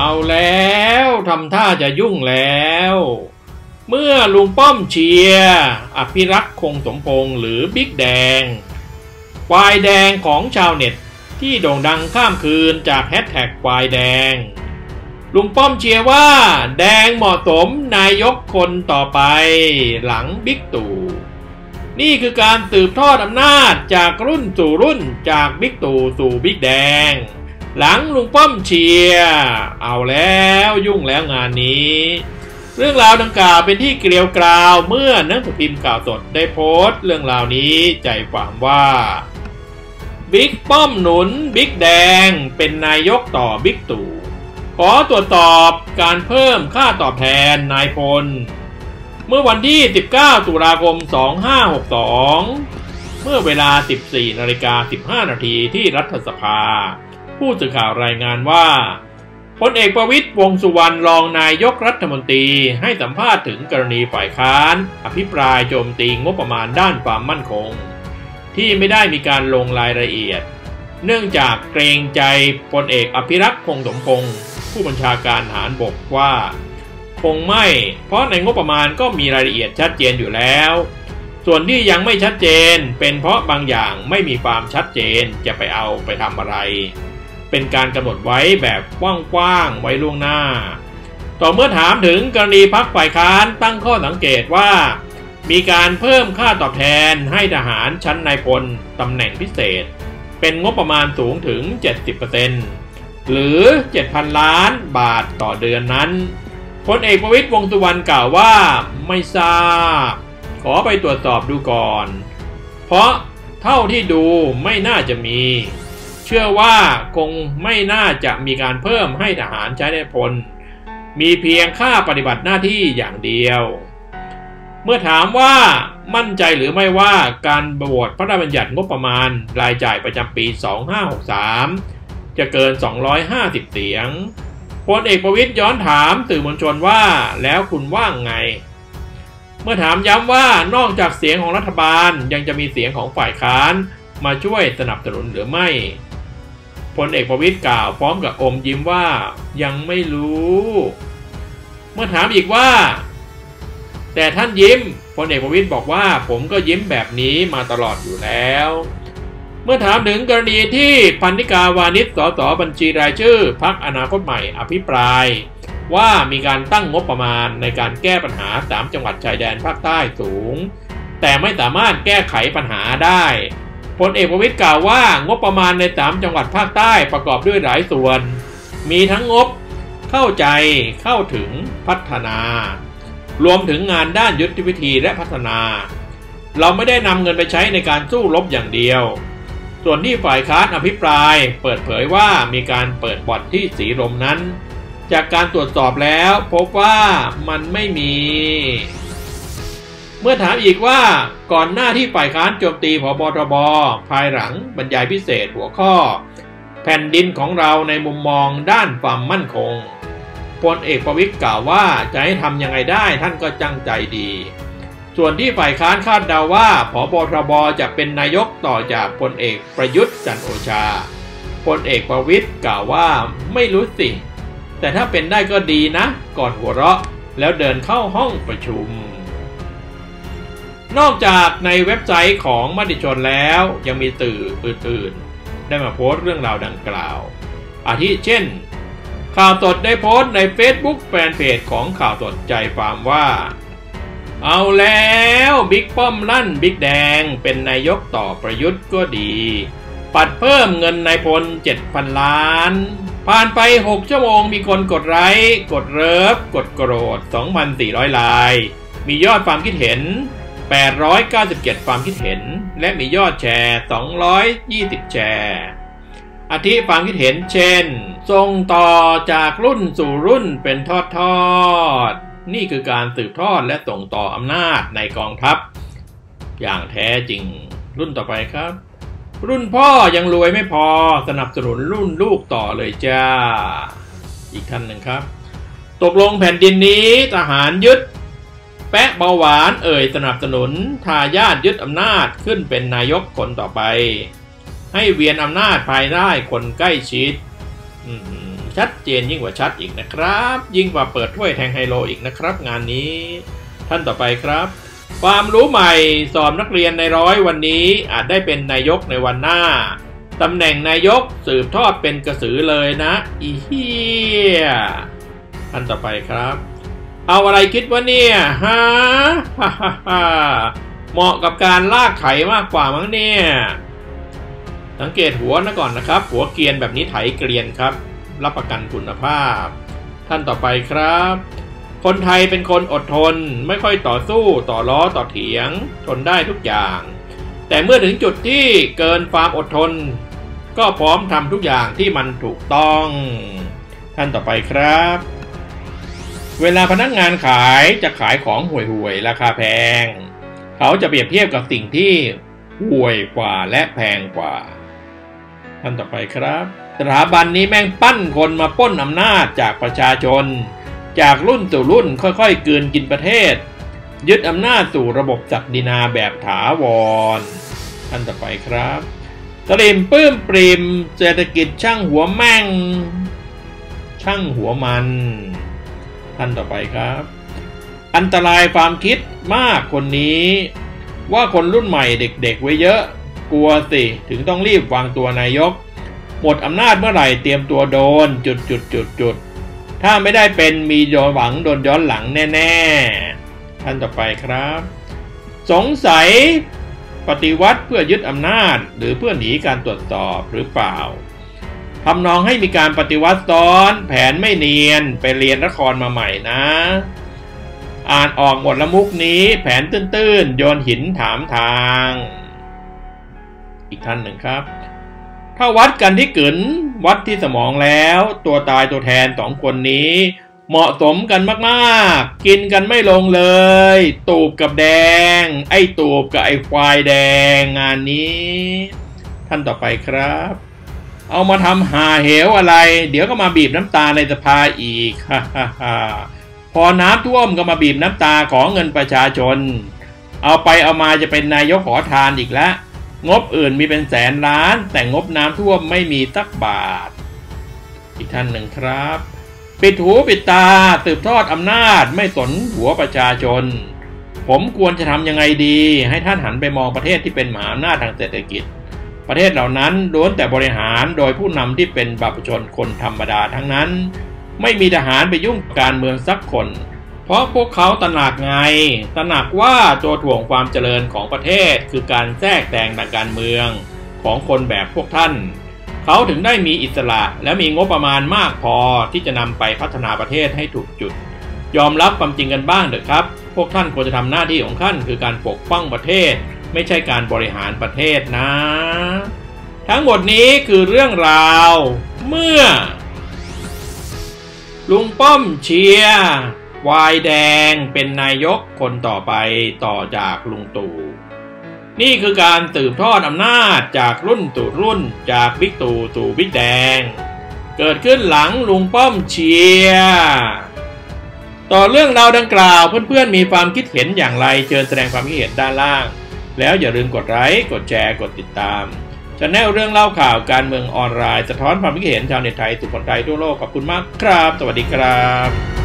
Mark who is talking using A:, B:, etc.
A: เอาแล้วทำท่าจะยุ่งแล้วเมื่อลุงป้อมเชียร์อภิรักษ์คงสมพงษ์หรือบิ๊กแดงควายแดงของชาวเน็ตที่โด่งดังข้ามคืนจากแฮชแท็กควายแดงลุงป้อมเชียร์ว่าแดงเหมาะสมนายกคนต่อไปหลังบิ๊กตู่นี่คือการสืบทอดอำนาจจากรุ่นสู่รุ่นจากบิ๊กตู่สู่บิ๊กแดงหลังลุงป้อมเชียร์เอาแล้วยุ่งแล้วงานนี้เรื่องราวดังกล่าวเป็นที่เกลียวกราวเมื่อหนังสือพิมพ์ข่าวสดได้โพสต์เรื่องราวนี้ใจความว่าบิ๊กป้อมหนุนบิ๊กแดงเป็นนายกต่อบิ๊กตู่ขอตรวจสอบการเพิ่มค่าตอบแทนนายพลเมื่อวันที่19ตุลาคม2562เมื่อเวลา 14:15 นาทีที่รัฐสภาผู้สื่อข่าวรายงานว่าพลเอกประวิตร วงษ์สุวรรณรองนายกรัฐมนตรีให้สัมภาษณ์ถึงกรณีฝ่ายค้านอภิปรายโจมตีงบประมาณด้านความมั่นคงที่ไม่ได้มีการลงรายละเอียดเนื่องจากเกรงใจพลเอกอภิรักษ์คงสมพงษ์ผู้บัญชาการทหารบกว่าคงไม่เพราะในงบประมาณก็มีรายละเอียดชัดเจนอยู่แล้วส่วนที่ยังไม่ชัดเจนเป็นเพราะบางอย่างไม่มีความชัดเจนจะไปเอาไปทำอะไรเป็นการกำหนดไว้แบบกว้างๆไว้ล่วงหน้าต่อเมื่อถามถึงกรณีพรรคฝ่ายค้านตั้งข้อสังเกตว่ามีการเพิ่มค่าตอบแทนให้ทหารชั้นนายพลตำแหน่งพิเศษเป็นงบประมาณสูงถึง 70% หรือ 7,000 ล้านบาทต่อเดือนนั้นพลเอกประวิตร วงษ์สุวรรณกล่าวว่าไม่ทราบขอไปตรวจสอบดูก่อนเพราะเท่าที่ดูไม่น่าจะมีเชื่อว่าคงไม่น่าจะมีการเพิ่มให้ทหารชั้นนายพลมีเพียงค่าปฏิบัติหน้าที่อย่างเดียวเมื่อถามว่ามั่นใจหรือไม่ว่าการโหวตพระราชบัญญัติงบประมาณรายจ่ายประจำปี 2563 จะเกิน 250 เสียงพลเอกประวิตรย้อนถามสื่อมวลชนว่าแล้วคุณว่าไงเมื่อถามย้ำว่านอกจากเสียงของรัฐบาลยังจะมีเสียงของฝ่ายค้านมาช่วยสนับสนุนหรือไม่พลเอกประวิตรกล่าวพร้อมกับอมยิ้มว่ายังไม่รู้เมื่อถามอีกว่าแต่ท่านยิ้มพลเอกประวิตรบอกว่าผมก็ยิ้มแบบนี้มาตลอดอยู่แล้วเมื่อถามถึงกรณีที่พรรณิกาวานิช สสบัญชีรายชื่อพรรคอนาคตใหม่อภิปรายว่ามีการตั้งงบประมาณในการแก้ปัญหา3จังหวัดชายแดนภาคใต้สูงแต่ไม่สามารถแก้ไขปัญหาได้พลเอกประวิตรกล่าวว่างบประมาณใน3จังหวัดภาคใต้ประกอบด้วยหลายส่วนมีทั้งงบเข้าใจเข้าถึงพัฒนารวมถึงงานด้านยุทธวิธีและพัฒนาเราไม่ได้นำเงินไปใช้ในการสู้รบอย่างเดียวส่วนที่ฝ่ายค้านอภิปรายเปิดเผยว่ามีการเปิดบ่อนที่ศรีลมนั้นจากการตรวจสอบแล้วพบว่ามันไม่มีเมื่อถามอีกว่าก่อนหน้าที่ฝ่ายค้านโจมตีผบ.ทบ.ภายหลังบรรยายพิเศษหัวข้อแผ่นดินของเราในมุมมองด้านความมั่นคงพลเอกประวิตรกล่าวว่าจะให้ทำยังไงได้ท่านก็ตั้งใจดีส่วนที่ฝ่ายค้านคาดเดาว่าผบ.ทบ.จะเป็นนายกต่อจากพลเอกประยุทธ์จันทร์โอชาพลเอกประวิตรกล่าวว่าไม่รู้สิแต่ถ้าเป็นได้ก็ดีนะก่อนหัวเราะแล้วเดินเข้าห้องประชุมนอกจากในเว็บไซต์ของมติชนแล้วยังมีสื่ออื่นๆได้มาโพสต์เรื่องราวดังกล่าวอาทิเช่นข่าวสดได้โพสต์ใน Facebook แฟนเพจของข่าวสดใจฟาร์มว่าเอาแล้วบิ๊กป้อมลั่นบิ๊กแดงเป็นนายกต่อประยุทธ์ก็ดีปัดเพิ่มเงินนายพล 7,000 ล้านผ่านไป6ชั่วโมงมีคนกดไลค์กดเลิฟกดโกรธ 2,400 ลายมียอดความคิดเห็น897ความคิดเห็นและมียอดแชร์220แชร์อาทิความคิดเห็นเช่นส่งต่อจากรุ่นสู่รุ่นเป็นทอดนี่คือการสืบทอดและส่งต่ออำนาจในกองทัพอย่างแท้จริงรุ่นต่อไปครับรุ่นพ่อยังรวยไม่พอสนับสนุนรุ่นลูกต่อเลยจ้าอีกท่านหนึ่งครับตกลงแผ่นดินนี้ทหารยึดแปะเบาหวานสนับสนุนทายาทยึดอำนาจขึ้นเป็นนายกคนต่อไปให้เวียนอำนาจภายใต้คนใกล้ชิดชัดเจนยิ่งกว่าชัดอีกนะครับยิ่งกว่าเปิดถ้วยแทงไฮโลอีกนะครับงานนี้ท่านต่อไปครับความรู้ใหม่สอบนักเรียนในร้อยวันนี้อาจได้เป็นนายกในวันหน้าตำแหน่งนายกสืบทอดเป็นกระสือเลยนะอีเหี้ยท่านต่อไปครับเอาอะไรคิดว่าเนี่ยฮะเหมาะกับการลากไถมากกว่ามั้งเนี่ยสังเกตหัวนะก่อนนะครับหัวเกรียนแบบนี้ไถเกรียนครับรับประกันคุณภาพท่านต่อไปครับคนไทยเป็นคนอดทนไม่ค่อยต่อสู้ต่อล้อต่อเถียงทนได้ทุกอย่างแต่เมื่อถึงจุดที่เกินความอดทนก็พร้อมทำทุกอย่างที่มันถูกต้องท่านต่อไปครับเวลาพนักงานขายจะขายของห่วยๆราคาแพงเขาจะเปรียบเทียบกับสิ่งที่ห่วยกว่าและแพงกว่าท่านต่อไปครับสถาบันนี้แม่งปั้นคนมาปล้นอำนาจจากประชาชนจากรุ่นสู่รุ่นค่อยๆกลืนกินประเทศยึดอำนาจสู่ระบบศักดินาแบบถาวรท่านต่อไปครับตริมปื้มปริมเศรษฐกิจช่างหัวแม่งช่างหัวมันท่านต่อไปครับอันตรายความคิดมากคนนี้ว่าคนรุ่นใหม่เด็กๆไว้เยอะกลัวสิถึงต้องรีบวางตัวนายกหมดอำนาจเมื่อไหร่เตรียมตัวโดนจุดถ้าไม่ได้เป็นมีหวังโดนย้อนหลังแน่ๆท่านต่อไปครับสงสัยปฏิวัติเพื่อยึดอำนาจหรือเพื่อหนีการตรวจสอบหรือเปล่าทำนองให้มีการปฏิวัติซ้อนแผนไม่เนียนไปเรียนละครมาใหม่นะอ่านออกหมดละมุกนี้แผนตื้นๆโยนหินถามทางอีกท่านหนึ่งครับถ้าวัดกันที่กึ๋นวัดที่สมองแล้วตัวตายตัวแทนสองคนนี้เหมาะสมกันมากๆกินกันไม่ลงเลยตูบกับแดงไอ้ตูบกับไอ้ควายแดงงานนี้ท่านต่อไปครับเอามาทำหาเหวอะไรเดี๋ยวก็มาบีบน้ำตาในสภาอีกพอน้ำท่วมก็มาบีบน้ำตาขอเงินประชาชนเอาไปเอามาจะเป็นนายกขอทานอีกแล้วงบอื่นมีเป็นแสนล้านแต่งบน้ำท่วมไม่มีสักบาทอีกท่านหนึ่งครับปิดหูปิดตาสืบทอดอำนาจไม่สนหัวประชาชนผมควรจะทำยังไงดีให้ท่านหันไปมองประเทศที่เป็นมหาอำนาจทางเศรษฐกิจประเทศเหล่านั้นล้วนแต่บริหารโดยผู้นำที่เป็นประชาชนคนธรรมดาทั้งนั้นไม่มีทหารไปยุ่งการเมืองสักคนเพราะพวกเขาตระหนักว่าตัวถ่วงความเจริญของประเทศคือการแทรกแซงทางการเมืองของคนแบบพวกท่านเขาถึงได้มีอิสระและมีงบประมาณมากพอที่จะนำไปพัฒนาประเทศให้ถูกจุดยอมรับความจริงกันบ้างเถอะครับพวกท่านควรจะทำหน้าที่ของท่านคือการปกป้องประเทศไม่ใช่การบริหารประเทศนะทั้งหมดนี้คือเรื่องราวเมื่อลุงป้อมเชียร์วายแดงเป็นนายกคนต่อไปต่อจากลุงตู่นี่คือการสืบทอดอำนาจจากรุ่นสู่รุ่นจากบิ๊กตู่สู่บิ๊กแดงเกิดขึ้นหลังลุงป้อมเชียร์ต่อเรื่องราวดังกล่าวเพื่อนๆมีความคิดเห็นอย่างไรเชิญแสดงความคิดเห็นด้านล่างแล้วอย่าลืมกดไลค์กดแชร์กดติดตามChannel เรื่องเล่าข่าวการเมืองออนไลน์สะท้อนความคิดเห็นชาวเน็ตไทยสู่คนไทยทั่วโลกขอบคุณมากครับสวัสดีครับ